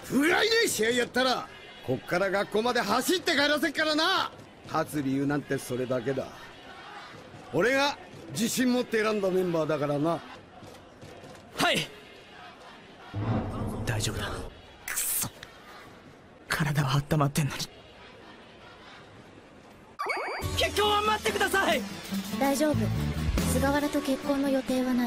不甲斐ねえ試合やったらこっから学校まで走って帰らせっからな。勝つ理由なんてそれだけだ。俺が自信持って選んだメンバーだからな。 はい、大丈夫だ。くそ、体は温まってんのに。結婚は待ってください。 大丈夫、菅原と結婚の予定はない。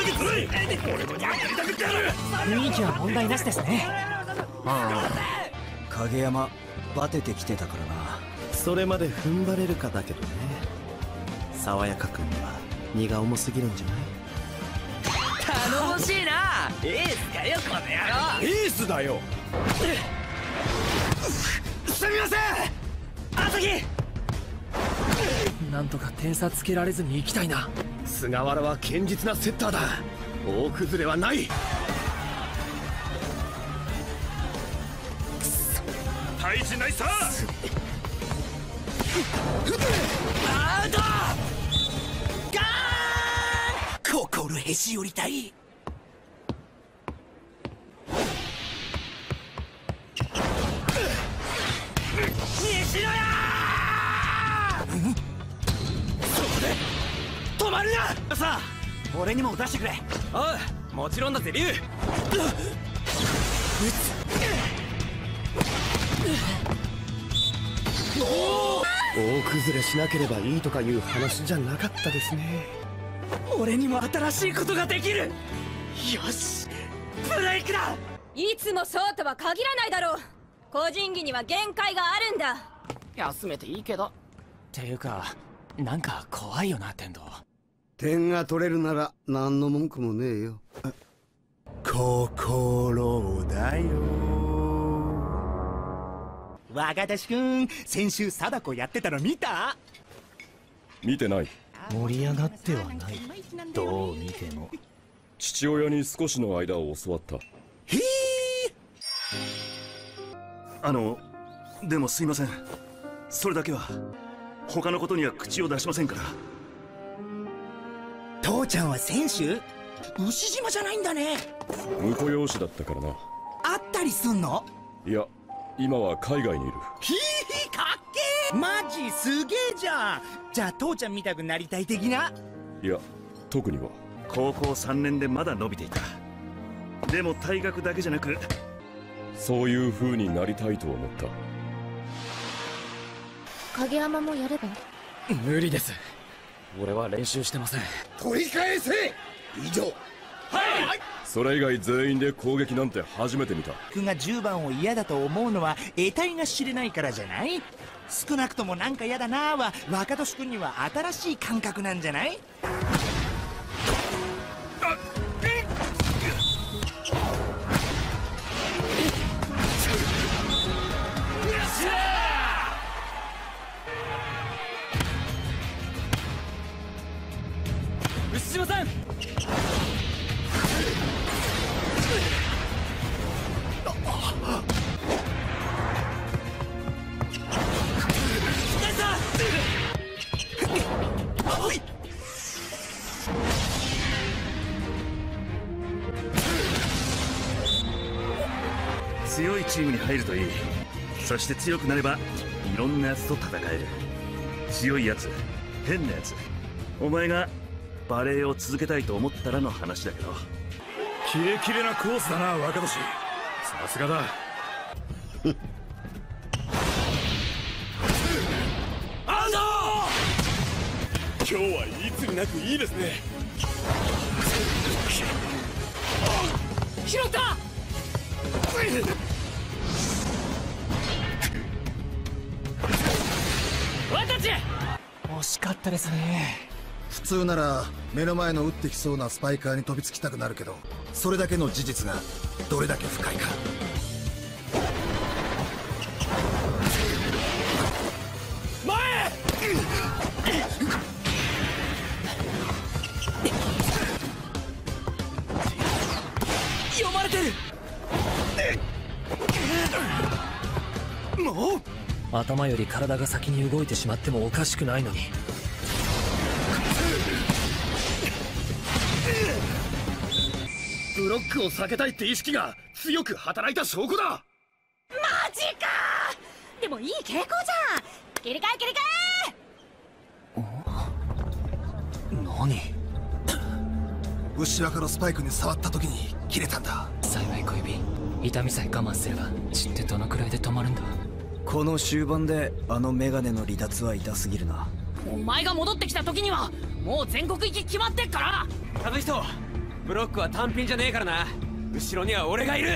雰囲気は問題なしですね。 ああ、影山バテてきてたからな。 それまで踏ん張れるかだけどね。爽やか君には荷が重すぎるんじゃない？ 頼もしいな。エースかよこの野郎。 エースだよ。 すみません朝日。なんとか点差つけられずに行きたいな。 菅原は堅実なセッターだ。大崩れはない。 退治ないさ。 アウト。ガーン。 心へし折りたい。 西野やー。そこで止まるな。さあ俺にも出してくれ。おう、もちろんだぜ龍。 大崩れしなければいいとかいう話じゃなかったですね。 俺にも新しいことができる。よし、ブレイクだ。 いつもそうとは限らないだろう。個人技には限界があるんだ。 休めていいけど。っていうかなんか怖いよな天童。 点が取れるなら何の文句もねえよ。 心だよ。 若田くん、先週貞子やってたの見た？ 見てない。 盛り上がってはない。どう見ても父親に少しの間を教わった。 へえ。 でもすいません。それだけは。他のことには口を出しませんから。 父ちゃんは先週牛島じゃないんだね。 婿養子だったからな。 会ったりすんの？ いや、今は海外にいる。 ひひ、かっけー。マジすげえじゃん。じゃあ父ちゃんみたくなりたい的な？ いや、特には。 高校3年でまだ伸びていた。でも退学だけじゃなく、 そういう風になりたいと思った。 影山もやれば？ 無理です。俺は練習してません。 取り返せ。以上。 はい。 それ以外全員で攻撃なんて初めて見た。 僕が10番を嫌だと思うのは得体が知れないからじゃない？少なくともなんか嫌だなーは若年君には新しい感覚なんじゃない？ 牛島さん。 強いチームに入るといい。そして強くなればいろんなやつと戦える。強いやつ、変なやつ、お前がバレエを続けたいと思ったらの話だけど。 キレキレなコースだな、若年。さすがだ。 アウト。 今日はいつになくいいですね。 拾った。私惜しかったですね。 普通なら目の前の打ってきそうなスパイカーに飛びつきたくなるけど、それだけの事実がどれだけ深いか。 前。読まれてる。もう頭より体が先に動いてしまってもおかしくないのに。 ブロックを避けたいって意識が強く働いた証拠だ。 マジかー。でもいい傾向じゃん。切り替え切り替何？ 牛若のスパイクに触った時に切れたんだ。 幸い小指、痛みさえ我慢すれば血ってどのくらいで止まるんだ。 この終盤であのメガネの離脱は痛すぎるな。 お前が戻ってきた時にはもう全国行き決まってっから。 あの人ブロックは単品じゃねえからな。後ろには俺がいる。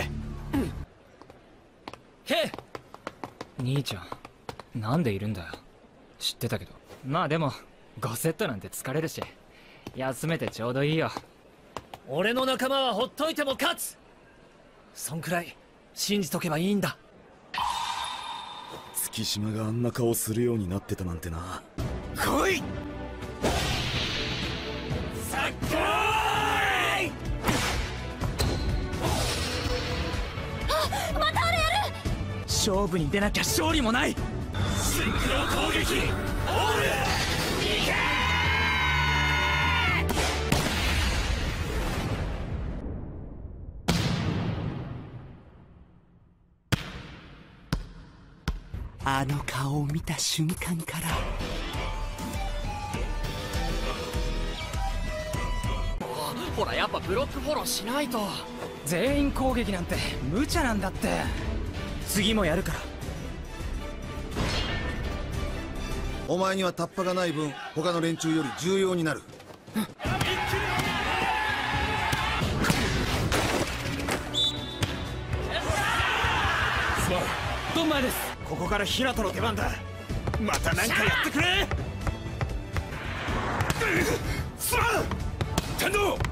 へ兄ちゃん、なんでいるんだよ。知ってたけど。まあでも5セットなんて疲れるし、休めてちょうどいいよ。 俺の仲間はほっといても勝つ。そんくらい信じとけばいいんだ。 月島があんな顔するようになってたなんてな。 来い。さっこーい。 またあれやる。 勝負に出なきゃ勝利もない。シンクロ攻撃オール。 あの顔を見た瞬間からほらやっぱブロックフォローしないと。 全員攻撃なんて無茶なんだって。 次もやるから。 お前にはタッパがない分他の連中より重要になる。 さあドンマイです。ここからヒラトの出番だ。また何かやってくれ。さあ天道。こう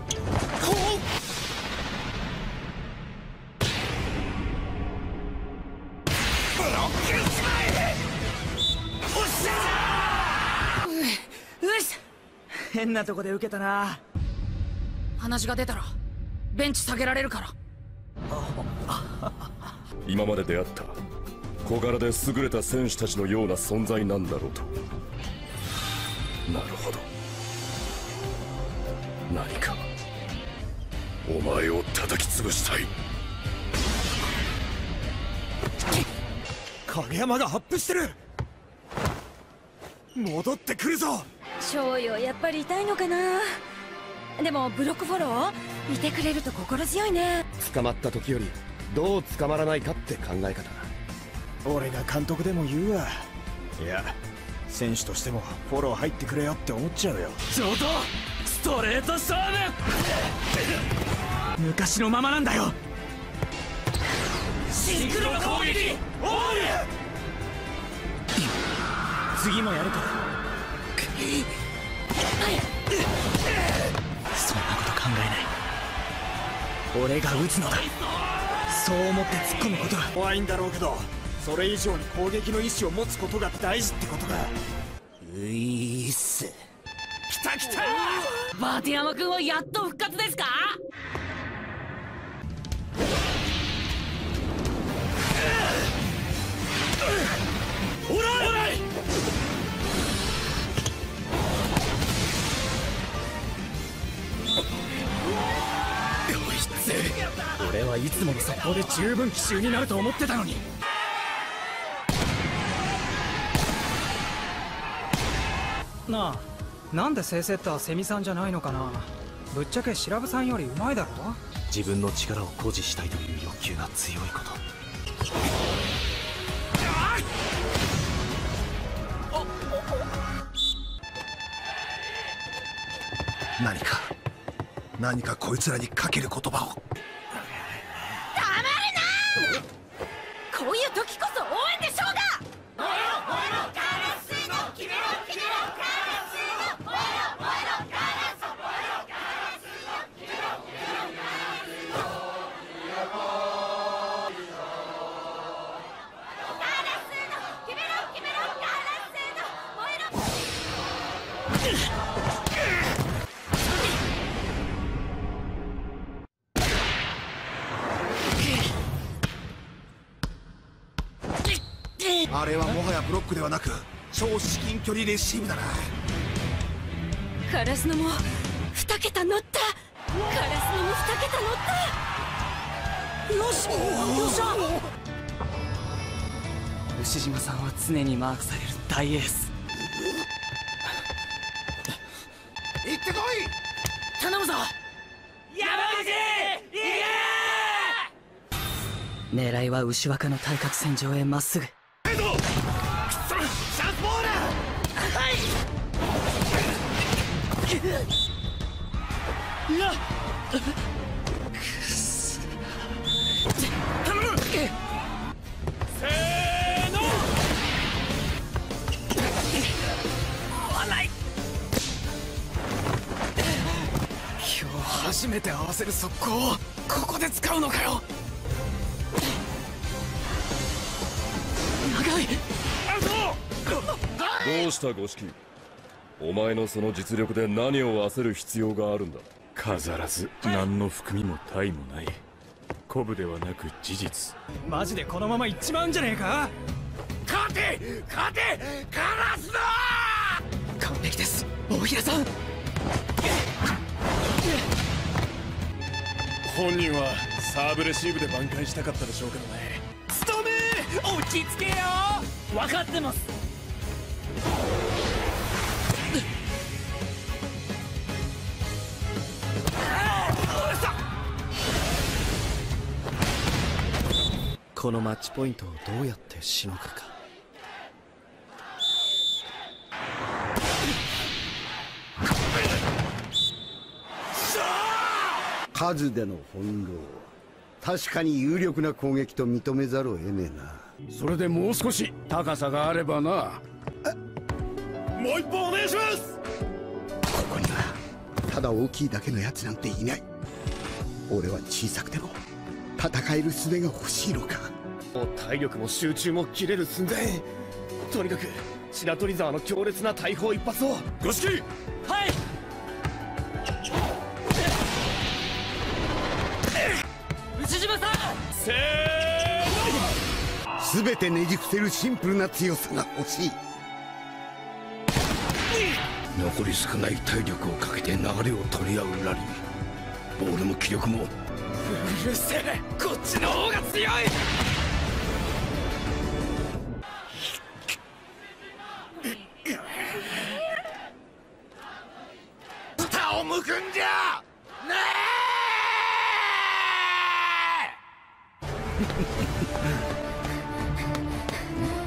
ブロックしまえ。おっしゃー。 よし。 変なとこで受けたな。 話が出たらベンチ下げられるから。 今まで出会った小柄で優れた選手たちのような存在なんだろうと。なるほど。何かお前を叩き潰したい。 影山がアップしてる。戻ってくるぞ。 翔陽やっぱり痛いのかな。でもブロックフォローいてくれると心強いね。 捕まった時よりどう捕まらないかって考え方。 俺が監督でも言うわ。いや選手としてもフォロー入ってくれよって思っちゃうよ。上等ストレート勝負。昔のままなんだよ。シンクロ攻撃オール。次もやるか。そんなこと考えない。俺が撃つのだ。そう思って突っ込むことは怖いんだろうけど、それ以上に攻撃の意志を持つことが大事ってことだ。 ういーっす。 来た来た。 バーティヤマ君はやっと復活ですか。 オライ。俺はいつもの速攻で十分奇襲になると思ってたのに。 なあ、なんで正セッターセミさんじゃないのかな。ぶっちゃけシラブさんよりうまいだろ。 自分の力を誇示したいという欲求が強いこと。 何かこいつらにかける言葉を。 こういう時こそ応援でしょうが。 あれはもはやブロックではなく超至近距離レシーブだな。 カラスノも2桁乗った。カラスノも2桁乗った。 よし、よっしゃ。牛島さんは常にマークされる大エース。 行ってこい。 頼むぞ山口。狙いは牛若の対角線上へまっすぐ。 シャンスボール。 はい。頼む。 せーの。 合わない。今日初めて合わせる速攻をここで使うのかよ。長い。 どうした五色、お前のその実力で何を焦る必要があるんだ。 飾らず何の含みも他意もない。鼓舞ではなく事実。 マジでこのまま行っちまうんじゃねえか。 勝てカラスだ。完璧です、大平さん。 本人はサーブレシーブで挽回したかったでしょうけどね。 ストーム落ち着けよ。分かってます。 このマッチポイントをどうやってしのぐか。 数での翻弄、確かに有力な攻撃と認めざるを得ねえな。 それでもう少し高さがあればな。 もう一本お願いします。 ここにはただ大きいだけのやつなんていない。俺は小さくても戦える術が欲しいのか。 もう体力も集中も切れる寸前。とにかく白鳥沢の強烈な大砲一発を。五色。 はい。牛島さん。 せーの。 全てねじ伏せるシンプルな強さが欲しい。残り少ない体力をかけて流れを取り合うラリー。ボールも気力も。 うるせえ、こっちの方が強い。 下を向くんじゃねえ。